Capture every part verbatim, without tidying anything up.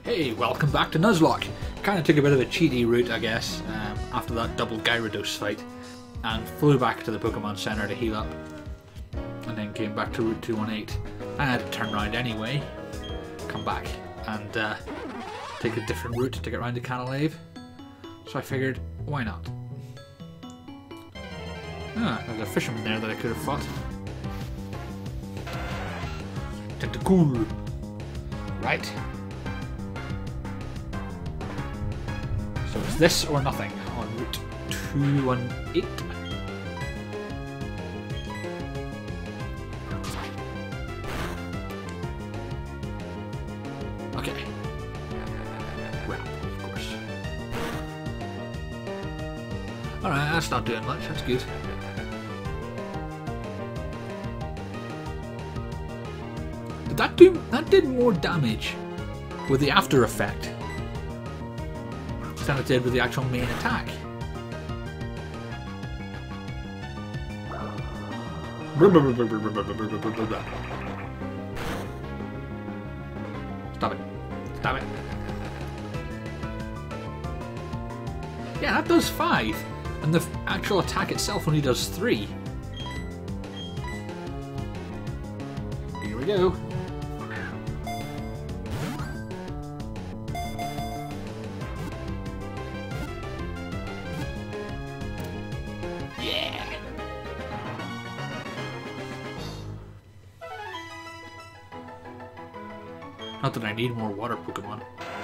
Hey, welcome back to Nuzlocke. Kind of took a bit of a cheaty route, I guess, um, after that double Gyarados fight, and flew back to the Pokemon Center to heal up, and then came back to Route two one eight. I had to turn around anyway, come back, and uh, take a different route to get around to Canalave. So I figured, why not? Ah, there's a fisherman there that I could have fought. Tentacool. Right. So it's this or nothing on Route two one eight. Okay. Well, of course. Alright, that's not doing much, that's good. Did that do that did more damage with the after effect than it did with the actual main attack. Stop it. Stop it. Yeah, that does five. And the actual attack itself only does three. Here we go. Not that I need more water Pokemon.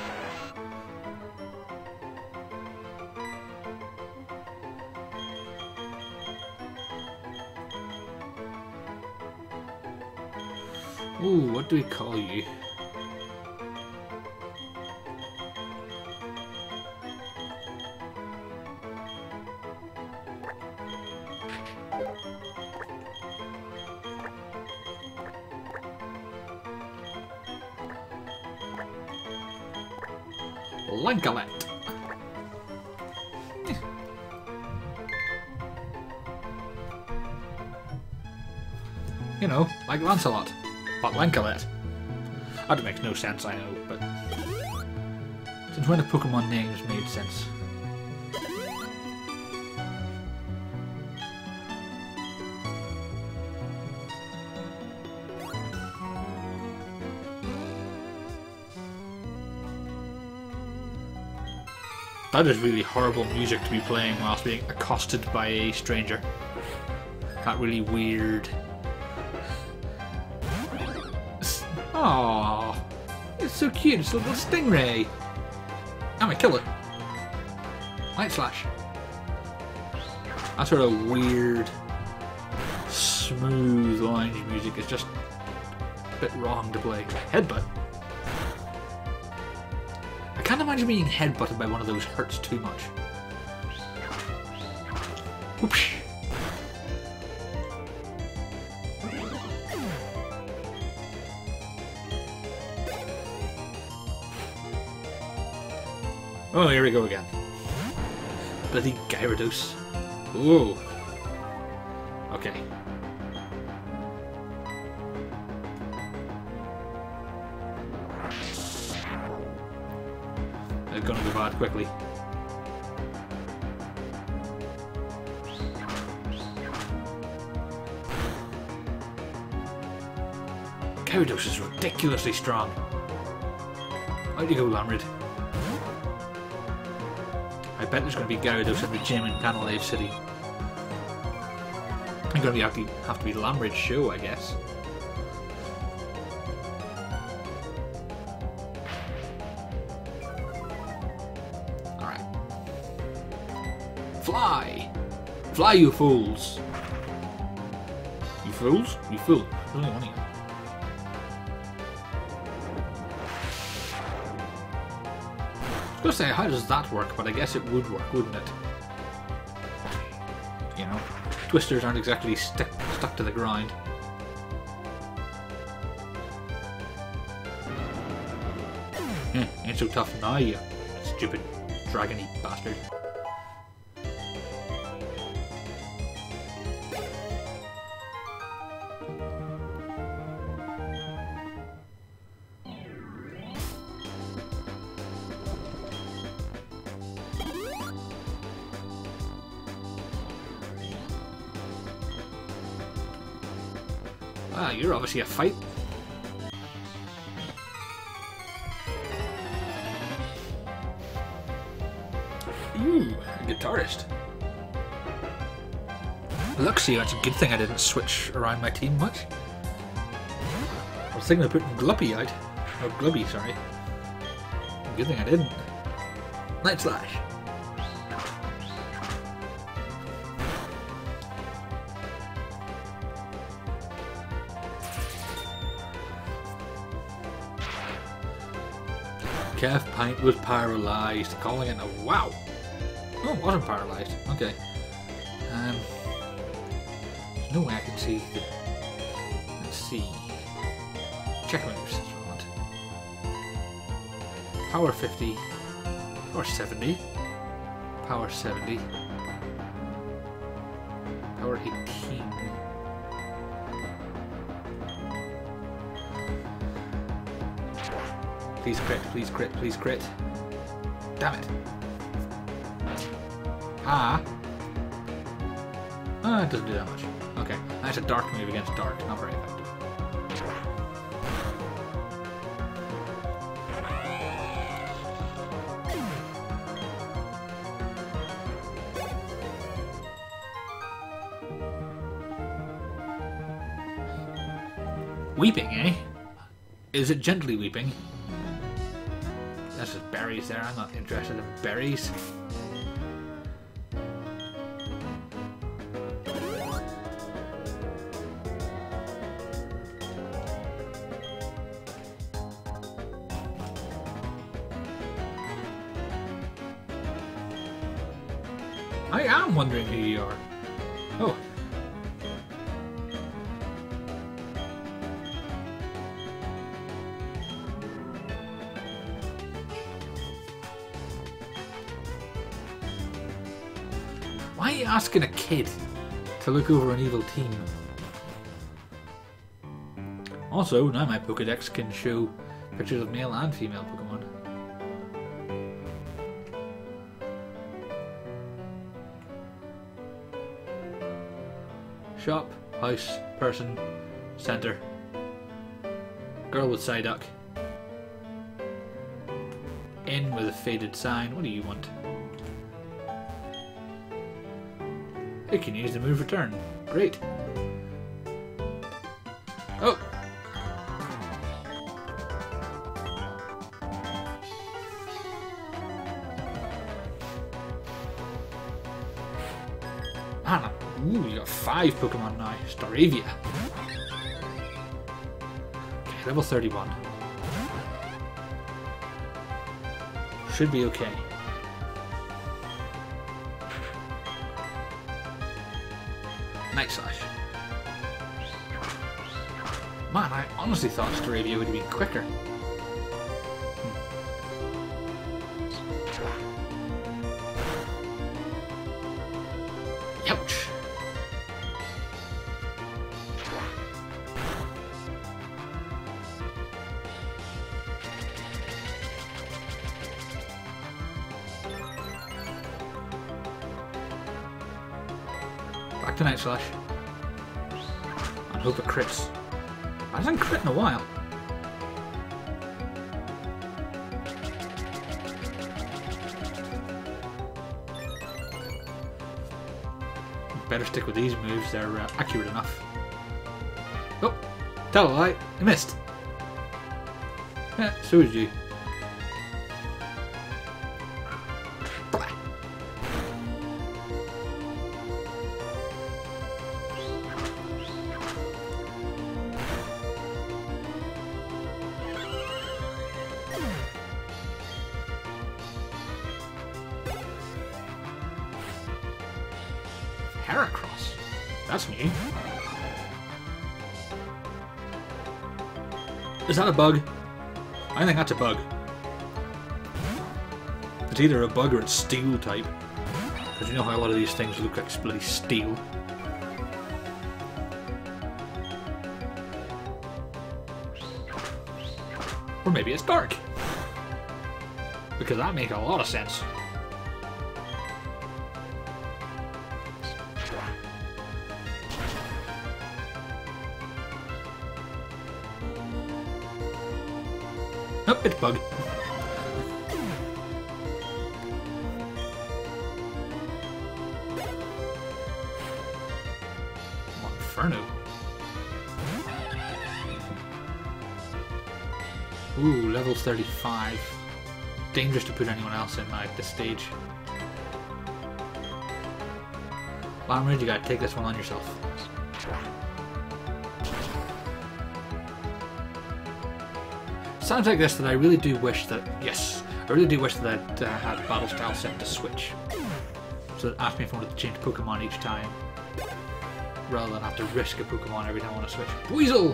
Ooh, what do we call you? Lankalet. You know, like Lancelot, but Lankalet. That makes no sense, I know, but since when have Pokemon names made sense? That is really horrible music to be playing whilst being accosted by a stranger. That really weird. Aww, it's so cute. It's a little stingray. I'm gonna kill it. Light slash. That sort of weird, smooth orange music is just a bit wrong to play. Headbutt. I can't imagine being headbutted by one of those hurts too much. Whoosh. Oh, here we go again. Bloody Gyarados. Ooh. Okay. It's gonna go bad quickly. Gyarados is ridiculously strong. Where'd you go, Lamrid? I bet there's going to be Gyarados at the gym in Canalave City. I'm going to be have to, have to be Lamrid's show, I guess. Alright. Fly! Fly, you fools! You fools? You fool. There's only one of you. I was going to say, how does that work? But I guess it would work, wouldn't it? You know, twisters aren't exactly stuck stuck to the ground. Eh, ain't so tough now, you stupid dragony bastard. Ah, you're obviously a fight. Ooh, a guitarist. Look, see, that's a good thing I didn't switch around my team much. I was thinking of putting Gluppy out. Or Glubby, sorry. Good thing I didn't. Night Slash. Kev Pint was paralysed, calling it a wow. Oh, it wasn't paralysed. Okay. Um, there's no way I can see the. Let's see. Check moves. That's what I want. Power fifty. Power seventy. Power seventy. Power eighteen. Please crit, please crit, please crit. Damn it. Ah. Ah, it doesn't do that much. Okay, that's a dark move against dark, not very effective. Weeping, eh? Is it gently weeping? That's just berries there. I'm not interested in berries. I am wondering who you are. Oh. Why are you asking a kid to look over an evil team? Also, now my Pokédex can show pictures of male and female Pokémon. Shop, house, person, center. Girl with Psyduck. In with a faded sign. What do you want? It can use the move return. Great. Oh! Man, ooh, you got five Pokemon now. Staravia. Okay, level thirty-one. Should be okay. Night Slash. Man, I honestly thought Staravia would have been quicker. Ouch. Back to Night Slash. And hope it crits. I haven't crit in a while. Better stick with these moves, they're uh, accurate enough. Oh! Tell a lie, I missed! Yeah, so did you. Heracross. That's new. Is that a bug? I think that's a bug. It's either a bug or it's steel type. Because you know how a lot of these things look like bloody steel. Or maybe it's dark. Because that makes a lot of sense. Nope, it's bug. Oh, Inferno. Ooh, level thirty-five. Dangerous to put anyone else in at this stage. Lamrid, you gotta take this one on yourself. Sounds like this that I really do wish that, yes, I really do wish that I'd uh, had battle style set to switch. So it asked me if I wanted to change Pokemon each time, rather than have to risk a Pokemon every time I want to switch. Weasel!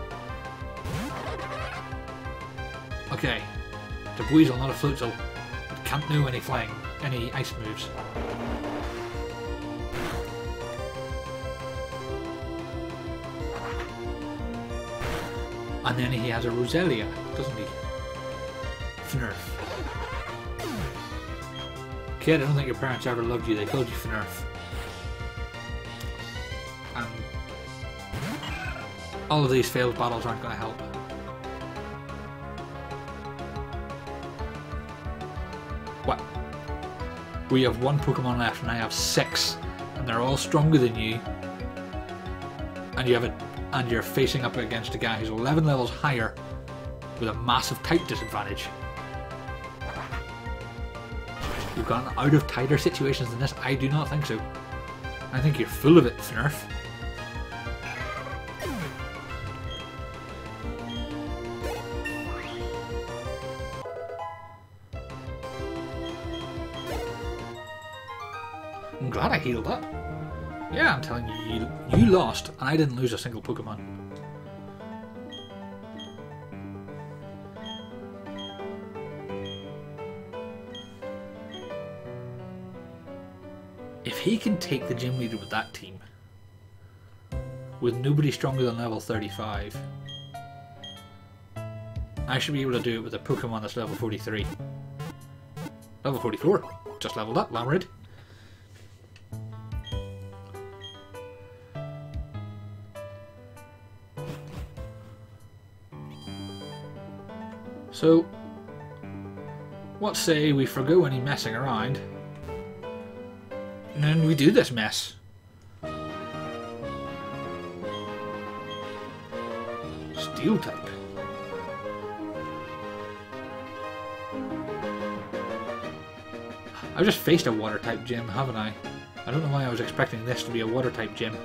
Okay, it's a Weasel, not a Floatzel. It can't do any flying, any ice moves. And then he has a Roselia, doesn't he? Fnurf. Kid, I don't think your parents ever loved you, they called you Fnurf. And all of these failed battles aren't going to help. What? We have one Pokemon left and I have six, and they're all stronger than you. And you have a and you're facing up against a guy who's eleven levels higher with a massive type disadvantage. You've gotten out of tighter situations than this? I do not think so. I think you're full of it, Fnurf. I'm glad I healed up. Yeah, I'm telling you, you, you lost, and I didn't lose a single Pokemon. If he can take the gym leader with that team, with nobody stronger than level thirty-five, I should be able to do it with a Pokemon that's level forty-three. Level forty-four, just leveled up, Lamrid. So, what say we forgo any messing around, and then we do this mess. Steel type. I've just faced a water type gym, haven't I? I don't know why I was expecting this to be a water type gym.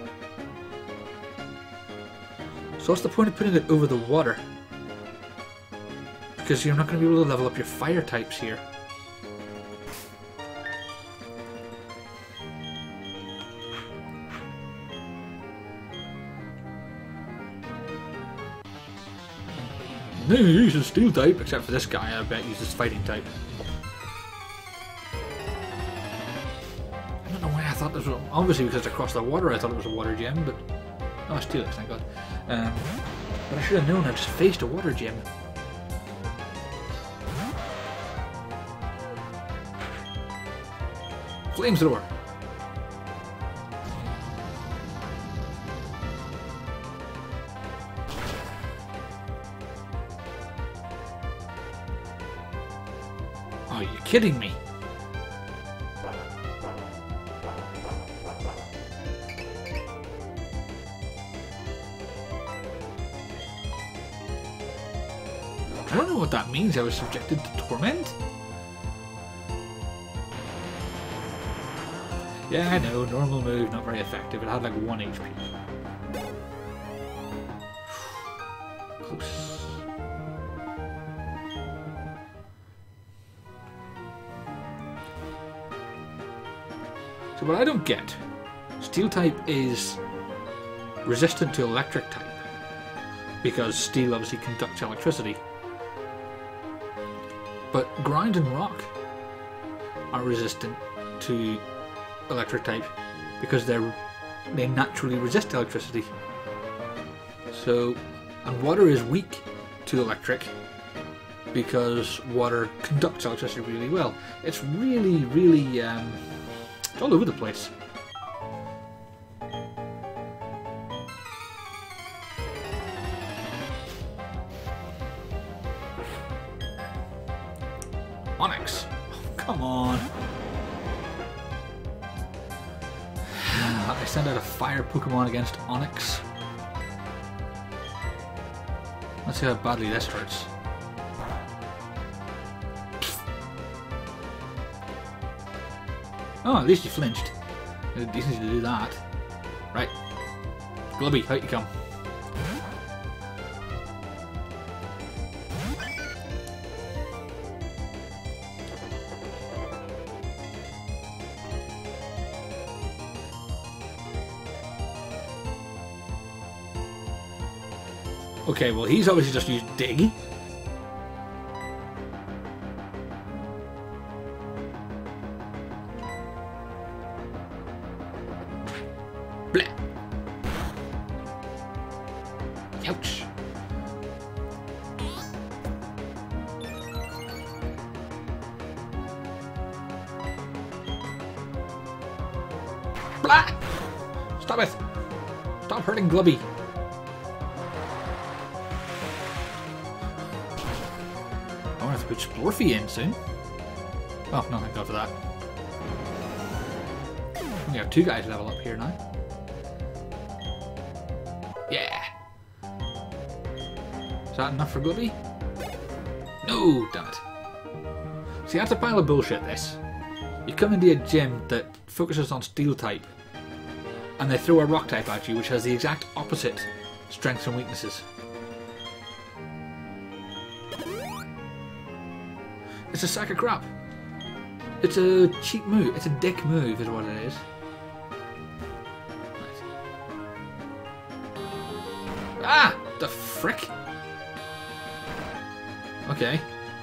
So what's the point of putting it over the water? Because you're not going to be able to level up your fire types here. No, he uses steel type, except for this guy, I bet uses fighting type. I don't know why I thought this was, obviously because across the water I thought it was a water gym, but, oh, steel, thank God. Um, but I should have known I just faced a water gym. Flamethrower. Oh, are you kidding me? I don't know what that means. I was subjected to torment? Yeah, I know, normal move, not very effective. It had like one H P. Close. So what I don't get, steel type is resistant to electric type, because steel obviously conducts electricity. But ground and rock are resistant to electric type because they're they naturally resist electricity. So, and water is weak to electric because water conducts electricity really well. It's really, really, um, it's all over the place. Onyx. Oh, come on. I send out a fire Pokemon against Onyx. Let's see how badly this hurts. Oh, at least you flinched. It's easy to do that. Right. Glubby, out you come. Okay, well he's obviously just used Dig. Bleh. Ouch. Blah! Stop it! Stop hurting Glubby. I want to put Splorfy in soon. Oh, no, thank God for that. We have two guys level up here now. Yeah! Is that enough for Glubby? No, damn it. See, that's a pile of bullshit, this. You come into a gym that focuses on steel type, and they throw a rock type at you which has the exact opposite strengths and weaknesses. It's a sack of crap. It's a cheap move. It's a dick move is what it is. Right. Ah! The frick? Okay.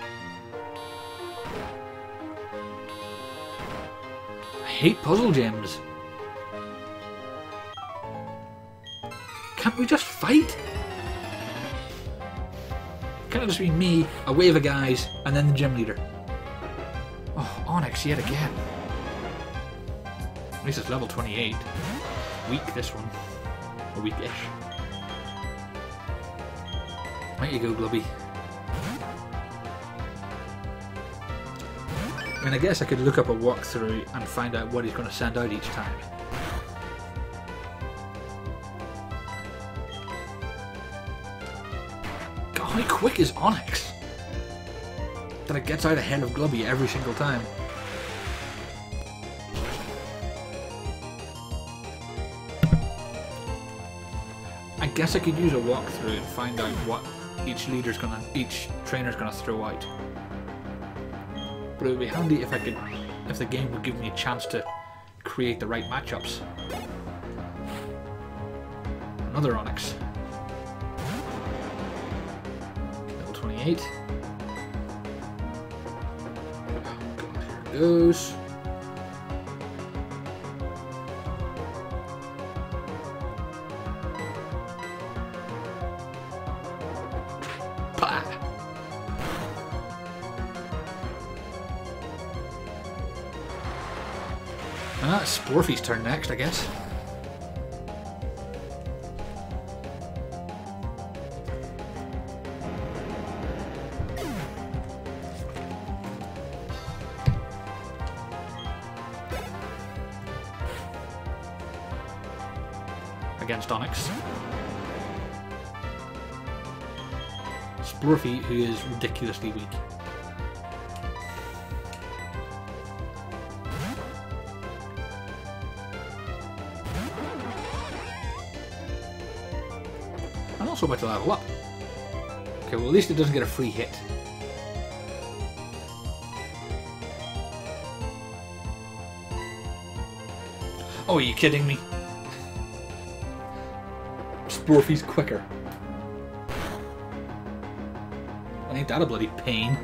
I hate puzzle gyms. Can't we just fight? Can't it just be me, a wave of guys, and then the gym leader? Oh, Onyx yet again. At least it's level twenty-eight. Weak, this one. Or weak-ish. There you go, Glubby. I mean, I guess I could look up a walkthrough and find out what he's going to send out each time. How quick is Onyx? That it gets out ahead of Glubby every single time. I guess I could use a walkthrough and find out what each leader's gonna, each trainer's gonna throw out. But it would be handy if I could, if the game would give me a chance to create the right matchups. Another Onyx. twenty-eight. Oh God, here it goes. Pah! And that's Splorfy's turn next, I guess. Against Onyx. Splorfy, who is ridiculously weak. I'm also about to level up. Okay, well at least it doesn't get a free hit. Oh, are you kidding me? Splorfy's quicker. Ain't that a bloody pain?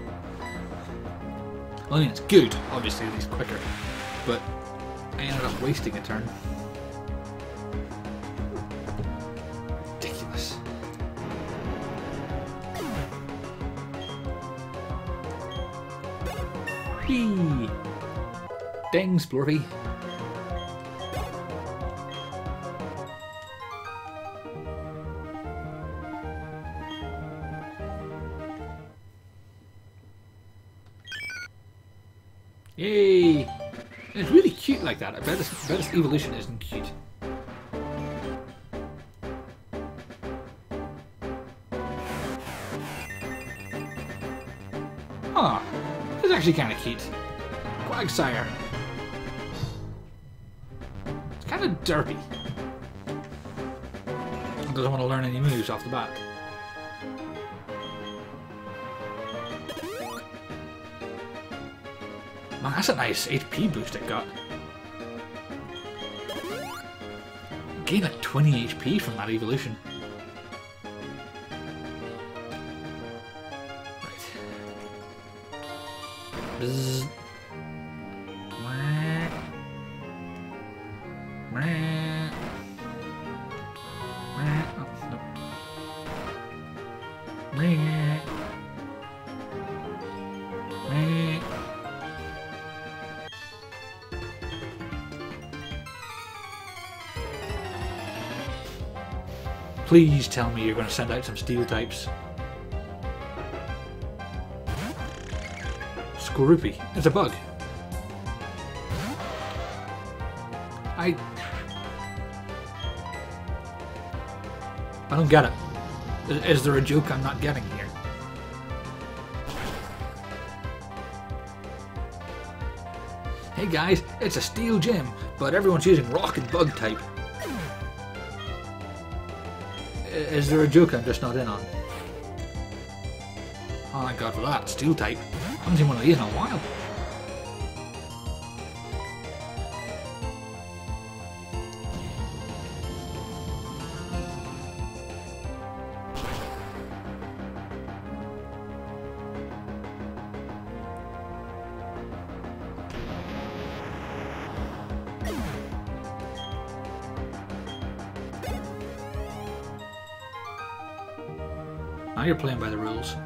I mean, it's good, obviously, that he's quicker, but I ended up wasting a turn. Ridiculous. Whee! Dang, Splorfy. Yay! It's really cute like that. I bet its, I bet its evolution isn't cute. Huh. It's actually kind of cute. Quagsire. It's kind of derpy. It doesn't want to learn any moves off the bat. Man, that's a nice H P boost it got. Gained like twenty H P from that evolution. Right. Bzz. Mwah. Mwah. Mwah. Oh, no. Mwah. Mwah. Please tell me you're going to send out some steel types. Skorupi. It's a bug. I... I don't get it. Is there a joke I'm not getting here? Hey guys, it's a steel gym, but everyone's using rock and bug type. Is there a joke I'm just not in on? Oh my god for that, steel type. I haven't seen one of these in a while. Now you're playing by the rules.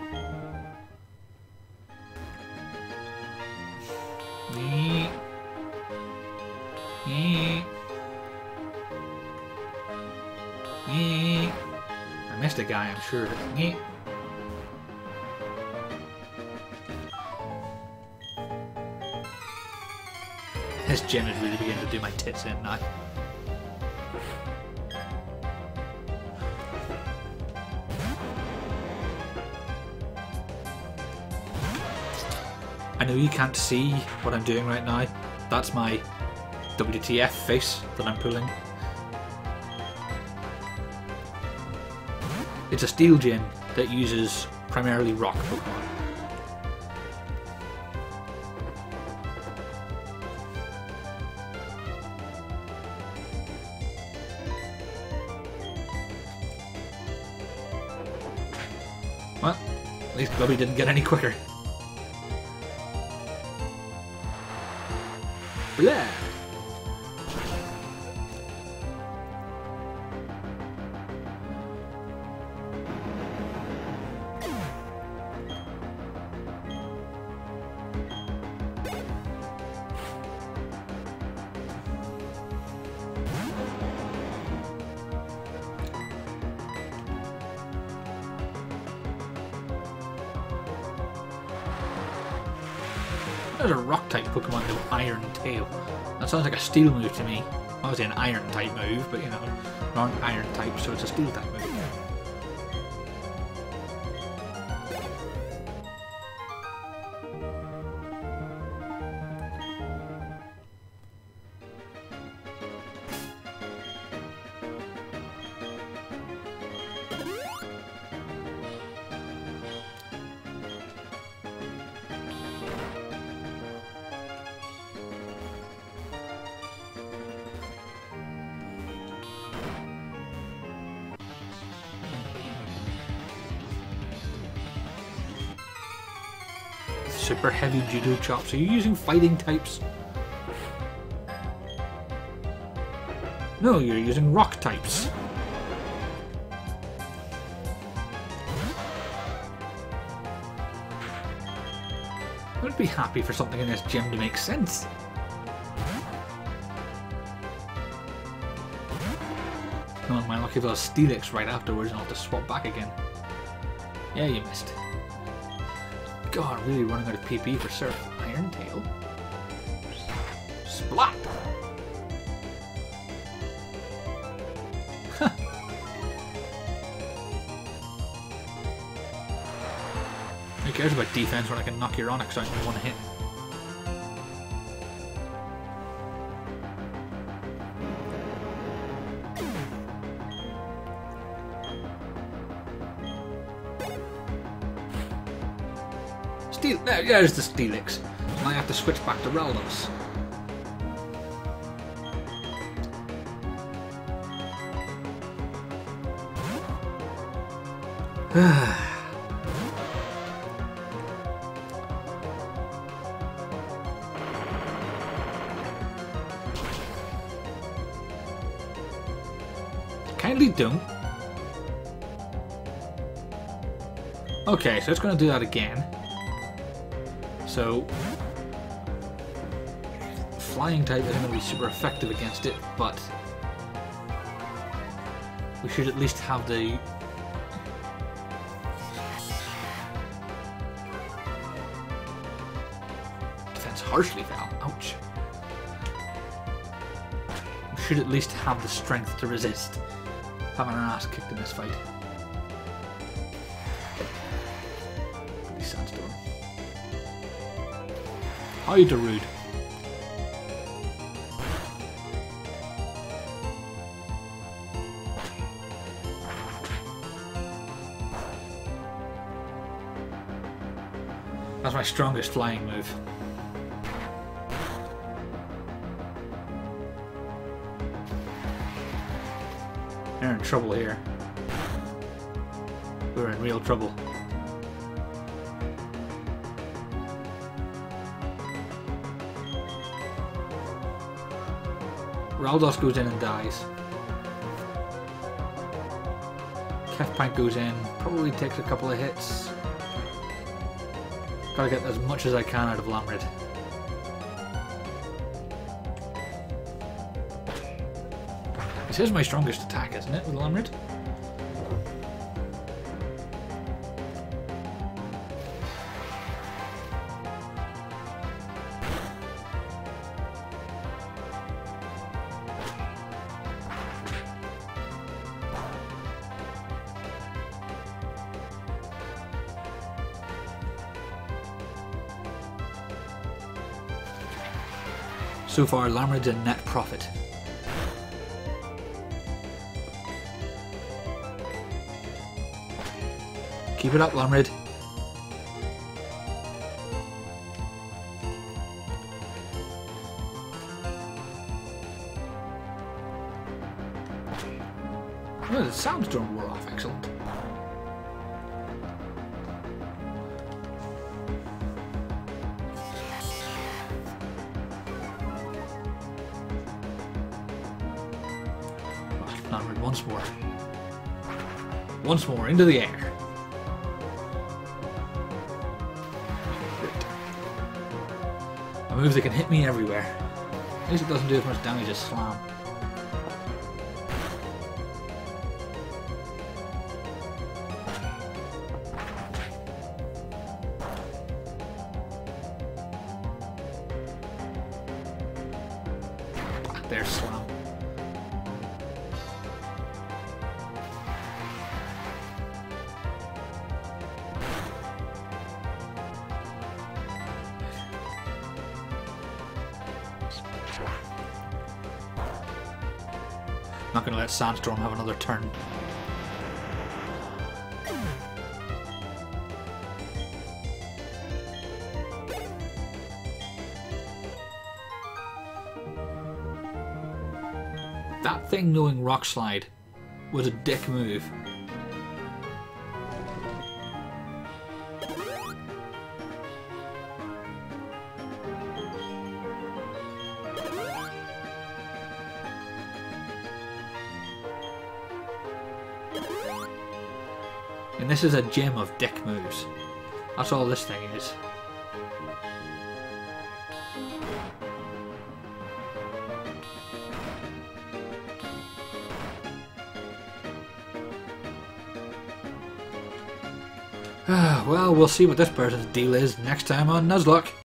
I missed a guy, I'm sure. This gym is really beginning to do my tits in now. I know you can't see what I'm doing right now. That's my W T F face that I'm pulling. It's a steel gym that uses primarily rock Pokemon. Well, at least Gubby didn't get any quicker. Blah. There's a rock type Pokemon named Iron Tail. That sounds like a steel move to me. Obviously an iron type move, but you know, not an iron type, so it's a steel type move. Super heavy judo chops. Are you using fighting types? No, you're using rock types. I would be happy for something in this gym to make sense. Come on, my lucky if I'll Steelix right afterwards and I'll have to swap back again. Yeah, you missed. God, I'm really running out of P P for Surf. Iron Tail. Splat! Who cares about defense when I can knock your Onyx out in one hit? Steel. There, there's the Steelix. Now I have to switch back to Raldos. Kindly don't. Okay, so it's going to do that again. So, flying type isn't going to be super effective against it, but we should at least have the defense harshly fell. Ouch. We should at least have the strength to resist having our ass kicked in this fight. Sandstorm. How you Darude? That's my strongest flying move. They're in trouble here. We're in real trouble. Raldos goes in and dies. Kefprank goes in, probably takes a couple of hits. Gotta get as much as I can out of Lamrid. This is my strongest attack, isn't it, with Lamrid? So far, Lamrid's a net profit. Keep it up, Lamrid. Oh, the Sandstorm wore off. Excellent. Lamrid, once more. Once more, into the air. A move that can hit me everywhere. At least it doesn't do as much damage as Slam. There's Slam. Not going to let Sandstorm have another turn. That thing knowing Rock Slide was a dick move. And this is a gem of dick moves. That's all this thing is. Well, we'll see what this person's deal is next time on Nuzlocke.